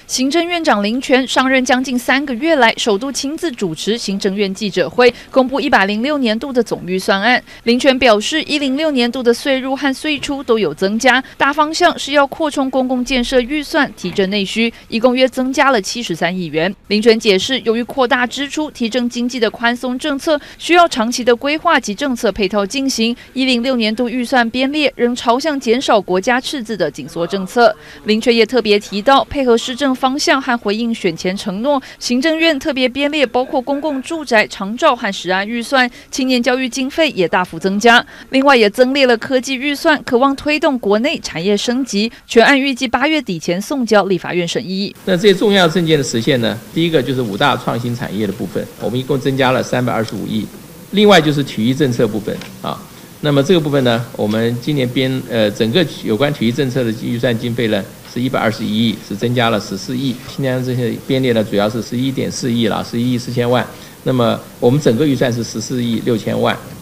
行政院长林全上任将近3个月来，首度亲自主持行政院记者会，公布106年度的总预算案。林全表示，106年度的岁入和岁出都有增加，大方向是要扩充公共建设预算，提振内需，一共约增加了73亿元。林全解释，由于扩大支出、提振经济的宽松政策，需要长期的规划及政策配套进行。106年度预算编列仍朝向减少国家赤字的紧缩政策。林全也特别提到，配合施政方向和回应选前承诺，行政院特别编列包括公共住宅、长照和食安预算，青年教育经费也大幅增加。另外也增列了科技预算，渴望推动国内产业升级。全案预计8月底前送交立法院审议。 那这些重要政见的实现呢？第一个就是5大创新产业的部分，我们一共增加了325亿。另外就是体育政策部分啊。那么这个部分呢，我们今年整个有关体育政策的预算经费呢是121亿，是增加了14亿。今年这些编列呢主要是11.4亿啦，11亿4千万。那么我们整个预算是14亿6千万。